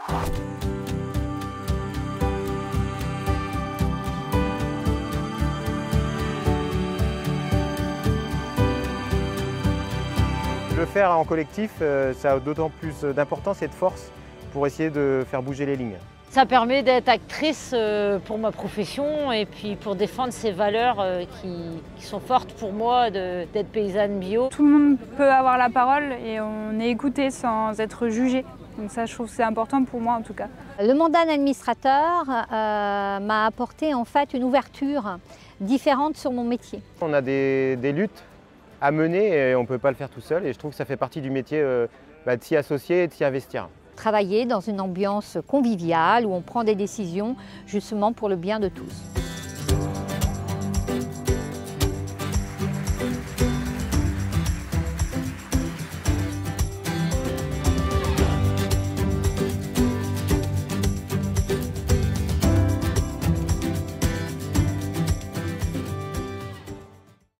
Le faire en collectif, ça a d'autant plus d'importance et de force pour essayer de faire bouger les lignes. Ça permet d'être actrice pour ma profession et puis pour défendre ces valeurs qui sont fortes pour moi d'être paysanne bio. Tout le monde peut avoir la parole et on est écouté sans être jugé. Donc ça, je trouve que c'est important pour moi en tout cas. Le mandat d'administrateur m'a apporté en fait une ouverture différente sur mon métier. On a des luttes à mener et on ne peut pas le faire tout seul et je trouve que ça fait partie du métier de s'y associer et de s'y investir. Travailler dans une ambiance conviviale où on prend des décisions justement pour le bien de tous.